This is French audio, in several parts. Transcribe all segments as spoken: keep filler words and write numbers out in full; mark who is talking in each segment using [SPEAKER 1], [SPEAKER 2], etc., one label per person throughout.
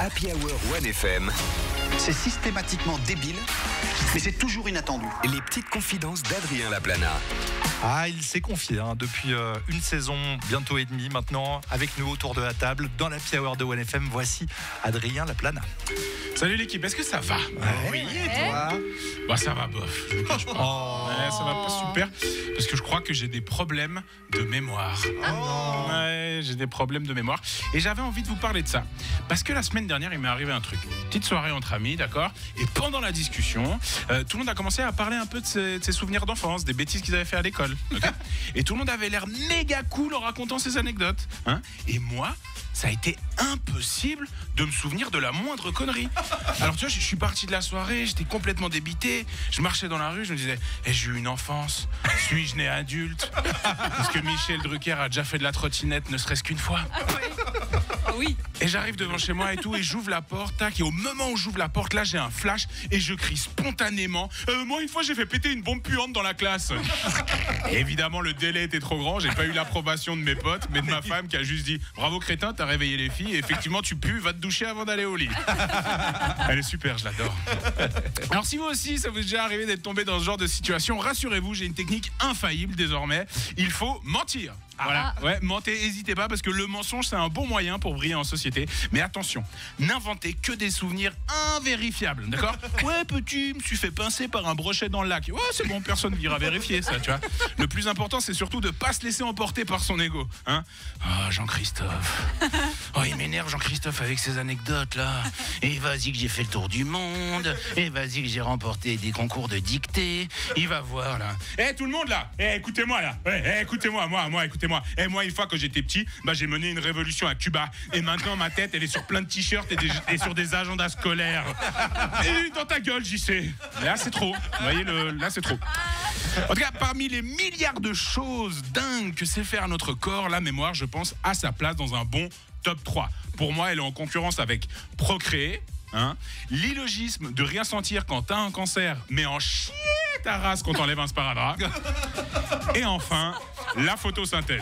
[SPEAKER 1] Happy Hour One F M.
[SPEAKER 2] C'est systématiquement débile, mais c'est toujours inattendu.
[SPEAKER 1] Les petites confidences d'Adrien Laplana.
[SPEAKER 3] Ah, il s'est confié hein, depuis euh, une saison, bientôt et demie maintenant, avec nous autour de la table, dans la Happy Hour de One F M. Voici Adrien Laplana.
[SPEAKER 4] Salut l'équipe, est-ce que ça va?
[SPEAKER 3] Ouais.
[SPEAKER 4] Oui, et toi? Bah ça va bof, je vous cache pas.
[SPEAKER 3] Oh.
[SPEAKER 4] Ouais, ça va pas super, parce que je crois que j'ai des problèmes de mémoire.
[SPEAKER 3] Oh.
[SPEAKER 4] Ouais, j'ai des problèmes de mémoire. Et j'avais envie de vous parler de ça. Parce que la semaine dernière, il m'est arrivé un truc. Petite soirée entre amis, d'accord? Et pendant la discussion, euh, tout le monde a commencé à parler un peu de ses, de ses souvenirs d'enfance, des bêtises qu'ils avaient fait à l'école. Okay. Et tout le monde avait l'air méga cool en racontant ses anecdotes. Hein. Et moi, ça a été impossible de me souvenir de la moindre connerie. Alors tu vois, je suis parti de la soirée, j'étais complètement débité. Je marchais dans la rue, je me disais, eh, j'ai eu une enfance, suis-je né adulte? Parce que Michel Drucker a déjà fait de la trottinette, ne serait-ce qu'une fois.
[SPEAKER 5] Ah oui. Oh oui.
[SPEAKER 4] Et j'arrive devant chez moi et tout, et j'ouvre la porte, tac, et au moment où j'ouvre la porte, là j'ai un flash, et je crie spontanément, euh, moi une fois j'ai fait péter une bombe puante dans la classe. Et évidemment le délai était trop grand, j'ai pas eu l'approbation de mes potes, mais de ma femme qui a juste dit, bravo crétin, t'as réveillé les filles, et effectivement tu pues, va te doucher avant d'aller au lit. Elle est super, je l'adore. Alors si vous aussi ça vous est déjà arrivé d'être tombé dans ce genre de situation, rassurez-vous, j'ai une technique infaillible désormais, il faut mentir. Voilà, ouais, mentez, n'hésitez pas parce que le mensonge c'est un bon moyen pour briller en société. Mais attention, n'inventez que des souvenirs invérifiables, d'accord? Ouais, petit, je me suis fait pincer par un brochet dans le lac. Ouais, c'est bon, personne n'ira vérifier ça, tu vois. Le plus important, c'est surtout de pas se laisser emporter par son ego, hein. Oh, Jean-Christophe. Oh, il m'énerve Jean-Christophe avec ses anecdotes là. Et vas-y que j'ai fait le tour du monde. Et vas-y que j'ai remporté des concours de dictée. Il va voir là. Eh, hey, tout le monde là. Eh, hey, écoutez-moi là. Eh, hey, hey, écoutez-moi, moi, moi, écoutez. Moi. Et moi, une fois que j'étais petit, bah, j'ai mené une révolution à Cuba. Et maintenant, ma tête, elle est sur plein de t-shirts et, des, et sur des agendas scolaires. Et dans ta gueule, j'y sais. Là, c'est trop. Vous voyez, le, là, c'est trop. En tout cas, parmi les milliards de choses dingues que sait faire notre corps, la mémoire, je pense, a sa place dans un bon top trois. Pour moi, elle est en concurrence avec procréer, hein, l'illogisme de rien sentir quand t'as un cancer, mais en chier ta race quand t'enlèves un sparadrap. Et enfin, la photosynthèse.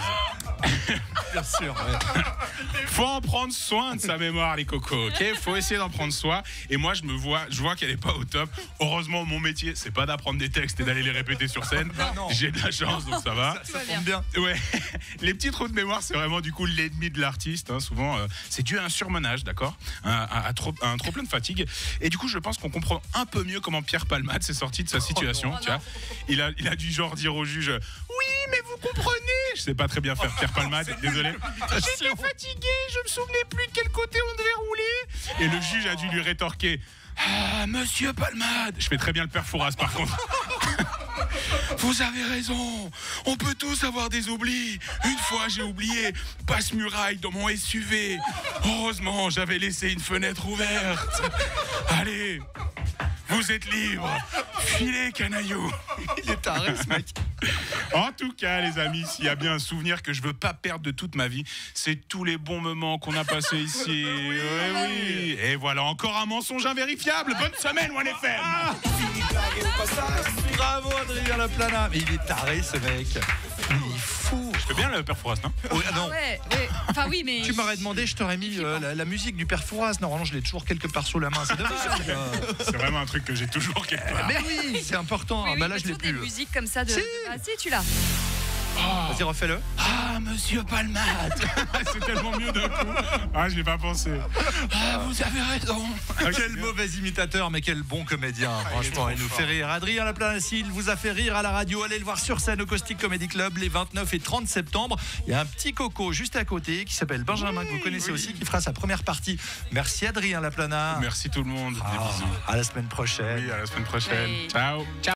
[SPEAKER 3] Bien sûr, ouais.
[SPEAKER 4] Faut en prendre soin de sa mémoire, les cocos, ok? Faut essayer d'en prendre soin. Et moi, je me vois, je vois qu'elle est pas au top. Heureusement, mon métier, c'est pas d'apprendre des textes et d'aller les répéter sur scène. J'ai de la chance, donc ça va.
[SPEAKER 3] Ça, ça tombe bien.
[SPEAKER 4] Ouais. Les petits trous de mémoire, c'est vraiment du coup l'ennemi de l'artiste. Hein. Souvent, euh, c'est dû à un surmenage, d'accord? À, à, à, trop, à un trop plein de fatigue. Et du coup, je pense qu'on comprend un peu mieux comment Pierre Palmade s'est sorti de sa situation.
[SPEAKER 5] Oh
[SPEAKER 4] tu vois, il a, il a dû genre dire au juge, oui, mais vous comprenez. Je sais pas très bien faire Pierre Palmade, désolé. J'étais fatigué, je me souvenais plus de quel côté on devait rouler. Et le juge a dû lui rétorquer, ah, monsieur Palmade. Je fais très bien le père Fouras par contre. Vous avez raison, on peut tous avoir des oublis. Une fois j'ai oublié passe-muraille dans mon S U V. Heureusement j'avais laissé une fenêtre ouverte. Allez, vous êtes libre. Filez, canaillou.
[SPEAKER 3] Il est taré ce mec.
[SPEAKER 4] En tout cas, les amis, s'il y a bien un souvenir que je veux pas perdre de toute ma vie, c'est tous les bons moments qu'on a passés ici. Oui, oui. Et voilà, encore un mensonge invérifiable. Bonne semaine, One F M. Ah,
[SPEAKER 3] Bravo Adrien Laplana. Mais il est taré ce mec. Il est fou.
[SPEAKER 4] je fais bien le père Fouras, non?
[SPEAKER 3] Oh, ah non.
[SPEAKER 5] Ouais, ouais. Enfin oui, mais.
[SPEAKER 3] Tu m'aurais demandé, je t'aurais mis euh, la, la musique du père Fouras. Normalement, je l'ai toujours quelque part sous la main. C'est dommage.
[SPEAKER 4] C'est vraiment un truc que j'ai toujours quelque part.
[SPEAKER 3] Mais oui, c'est important.
[SPEAKER 5] Oui,
[SPEAKER 3] Ah, bah
[SPEAKER 5] oui,
[SPEAKER 3] là,
[SPEAKER 5] mais
[SPEAKER 3] je l'ai
[SPEAKER 5] toujours des
[SPEAKER 3] plus.
[SPEAKER 5] musiques comme ça de.
[SPEAKER 3] Si.
[SPEAKER 5] Ah si, tu l'as.
[SPEAKER 4] Oh.
[SPEAKER 3] Vas-y, refais-le.
[SPEAKER 4] Ah, monsieur Palmade. C'est tellement mieux d'un coup. Ah, je n'ai pas pensé. Ah, vous avez raison.
[SPEAKER 3] Quel mauvais imitateur, mais quel bon comédien. Franchement, il, il nous fait rire. Adrien Laplana, s'il vous a fait rire à la radio, allez le voir sur scène au Caustic Comedy Club les vingt-neuf et trente septembre. Il y a un petit coco juste à côté qui s'appelle Benjamin, oui, que vous connaissez oui. aussi, qui fera sa première partie. Merci Adrien Laplana.
[SPEAKER 4] Merci tout le monde.
[SPEAKER 3] Ah, à la semaine prochaine.
[SPEAKER 4] Oui, à la semaine prochaine.
[SPEAKER 5] Oui.
[SPEAKER 4] Ciao. Ciao.